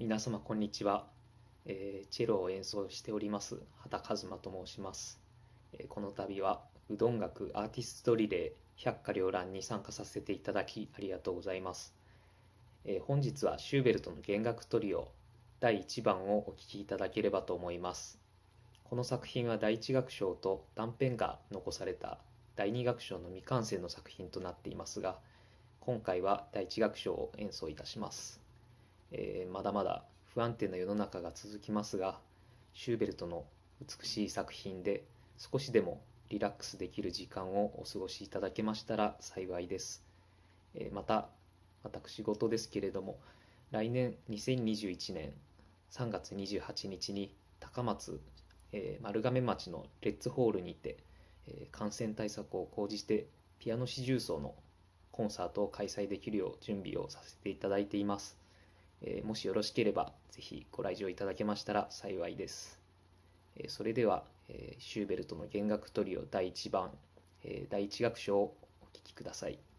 皆様こんにちは。チェロを演奏しております畑一馬と申します。この度はうどん楽アーティストリレー百花繚乱に参加させていただきありがとうございます。本日はシューベルトの弦楽トリオ第1番をお聴きいただければと思います。この作品は第1楽章と断片が残された第2楽章の未完成の作品となっていますが、今回は第1楽章を演奏いたします。まだまだ不安定な世の中が続きますが、シューベルトの美しい作品で少しでもリラックスできる時間をお過ごしいただけましたら幸いです。また、私事ですけれども、来年2021年3月28日に高松、丸亀町のレッツホールにて、感染対策を講じてピアノ四重奏のコンサートを開催できるよう準備をさせていただいています。もしよろしければぜひご来場いただけましたら幸いです。それでは、シューベルトの弦楽トリオ第1番、第1楽章をお聴きください。